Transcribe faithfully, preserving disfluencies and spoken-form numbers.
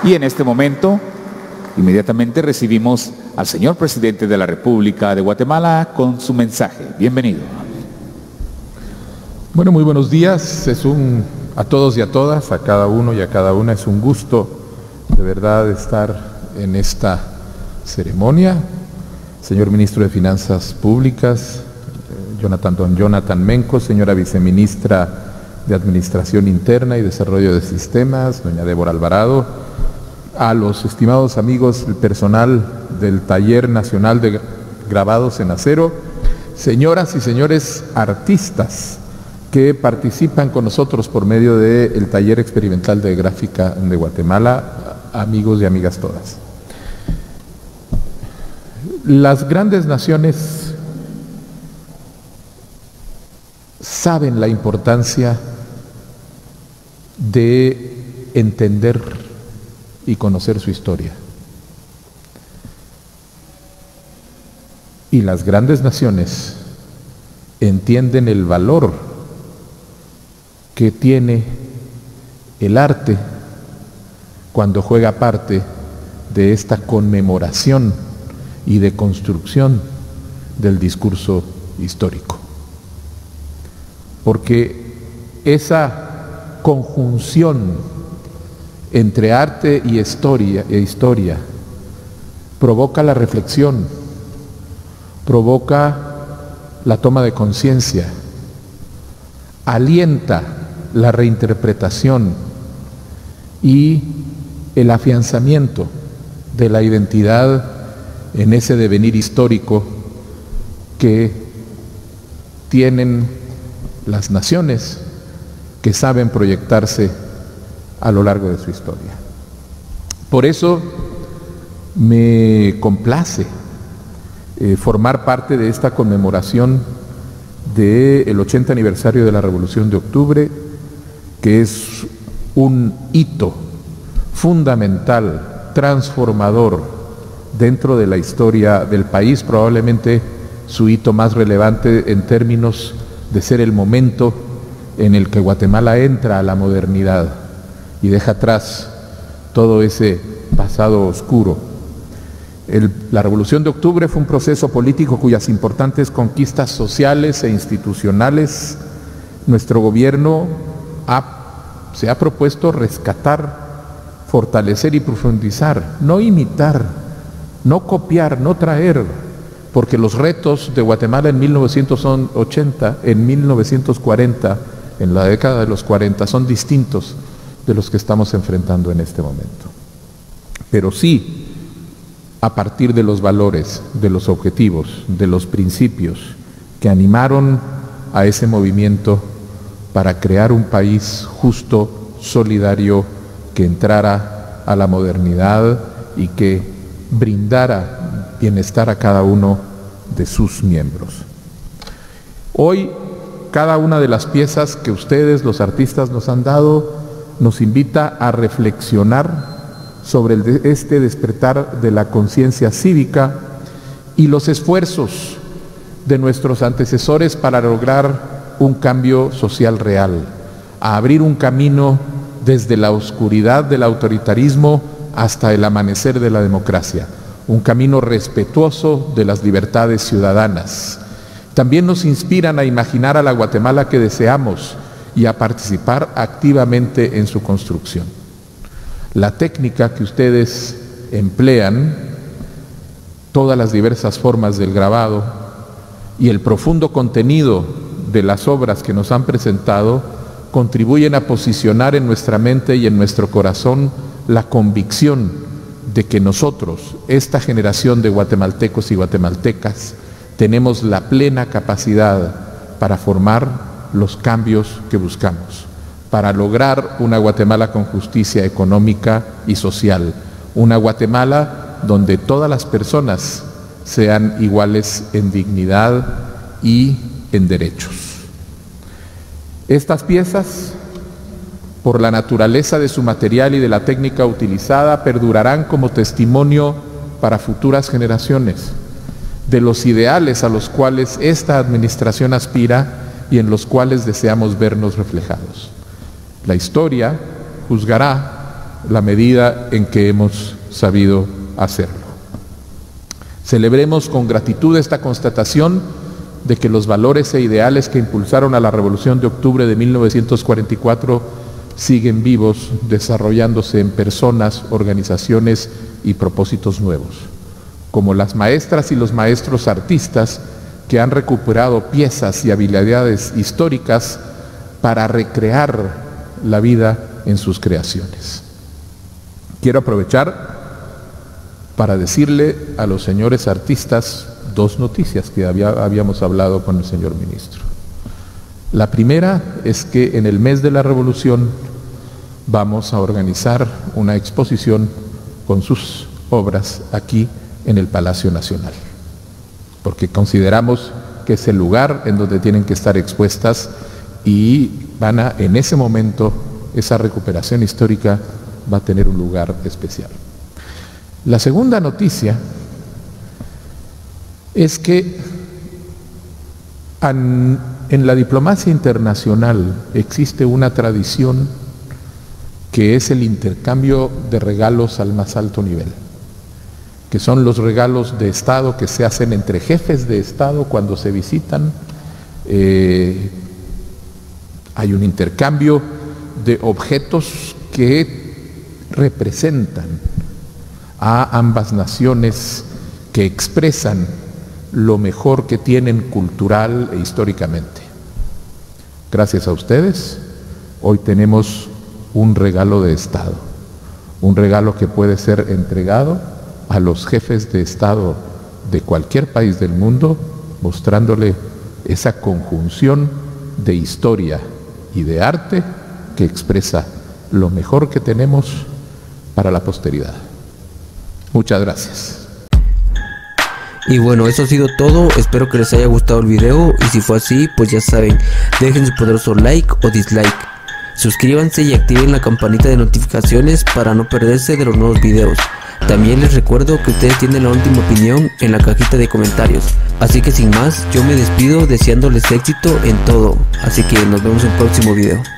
Y en este momento, inmediatamente recibimos al señor presidente de la República de Guatemala con su mensaje. Bienvenido. Bueno, muy buenos días. Es un, a todos y a todas, a cada uno y a cada una, es un gusto de verdad estar en esta ceremonia. Señor Ministro de Finanzas Públicas, Jonathan, don Jonathan Menco, señora Viceministra de Administración Interna y Desarrollo de Sistemas, doña Débora Alvarado, a los estimados amigos, el personal del Taller Nacional de Grabados en Acero, señoras y señores artistas que participan con nosotros por medio del Taller Experimental de Gráfica de Guatemala, amigos y amigas todas. Las grandes naciones saben la importancia de entender y conocer su historia. Y las grandes naciones entienden el valor que tiene el arte cuando juega parte de esta conmemoración y de construcción del discurso histórico. Porque esa conjunción entre arte y historia, e historia provoca la reflexión, provoca la toma de conciencia, alienta la reinterpretación y el afianzamiento de la identidad en ese devenir histórico que tienen las naciones que saben proyectarse a lo largo de su historia. Por eso me complace eh, formar parte de esta conmemoración del ochenta aniversario de la Revolución de Octubre, que es un hito fundamental, transformador dentro de la historia del país, probablemente su hito más relevante en términos de ser el momento en el que Guatemala entra a la modernidad y deja atrás todo ese pasado oscuro. El, la Revolución de Octubre fue un proceso político cuyas importantes conquistas sociales e institucionales nuestro gobierno ha, se ha propuesto rescatar, fortalecer y profundizar, no imitar, no copiar, no traer, porque los retos de Guatemala en mil novecientos ochenta, en mil novecientos cuarenta, en la década de los cuarenta, son distintos de los que estamos enfrentando en este momento. Pero sí, a partir de los valores, de los objetivos, de los principios que animaron a ese movimiento para crear un país justo, solidario, que entrara a la modernidad y que brindara bienestar a cada uno de sus miembros. Hoy, cada una de las piezas que ustedes, los artistas, nos han dado, nos invita a reflexionar sobre el de este despertar de la conciencia cívica y los esfuerzos de nuestros antecesores para lograr un cambio social real, a abrir un camino desde la oscuridad del autoritarismo hasta el amanecer de la democracia, un camino respetuoso de las libertades ciudadanas. También nos inspiran a imaginar a la Guatemala que deseamos y a participar activamente en su construcción. La técnica que ustedes emplean, todas las diversas formas del grabado y el profundo contenido de las obras que nos han presentado, contribuyen a posicionar en nuestra mente y en nuestro corazón la convicción de que nosotros, esta generación de guatemaltecos y guatemaltecas, tenemos la plena capacidad para formar los cambios que buscamos, para lograr una Guatemala con justicia económica y social, una Guatemala donde todas las personas sean iguales en dignidad y en derechos. Estas piezas, por la naturaleza de su material y de la técnica utilizada, perdurarán como testimonio para futuras generaciones de los ideales a los cuales esta administración aspira y en los cuales deseamos vernos reflejados. La historia juzgará la medida en que hemos sabido hacerlo. Celebremos con gratitud esta constatación de que los valores e ideales que impulsaron a la Revolución de Octubre de mil novecientos cuarenta y cuatro siguen vivos, desarrollándose en personas, organizaciones y propósitos nuevos, como las maestras y los maestros artistas que han recuperado piezas y habilidades históricas para recrear la vida en sus creaciones. Quiero aprovechar para decirle a los señores artistas dos noticias que había, habíamos hablado con el señor ministro. La primera es que en el mes de la Revolución vamos a organizar una exposición con sus obras aquí en el Palacio Nacional, porque consideramos que es el lugar en donde tienen que estar expuestas y van a, en ese momento, esa recuperación histórica va a tener un lugar especial. La segunda noticia es que en, en la diplomacia internacional existe una tradición que es el intercambio de regalos al más alto nivel, que son los regalos de Estado que se hacen entre jefes de Estado cuando se visitan. Eh, hay un intercambio de objetos que representan a ambas naciones, que expresan lo mejor que tienen cultural e históricamente. Gracias a ustedes, hoy tenemos un regalo de Estado, un regalo que puede ser entregado a los jefes de Estado de cualquier país del mundo, mostrándole esa conjunción de historia y de arte que expresa lo mejor que tenemos para la posteridad. Muchas gracias. Y bueno, eso ha sido todo, espero que les haya gustado el video y si fue así, pues ya saben, dejen su poderoso like o dislike. Suscríbanse y activen la campanita de notificaciones para no perderse de los nuevos videos. También les recuerdo que ustedes tienen la última opinión en la cajita de comentarios. Así que sin más, yo me despido deseándoles éxito en todo. Así que nos vemos en el próximo video.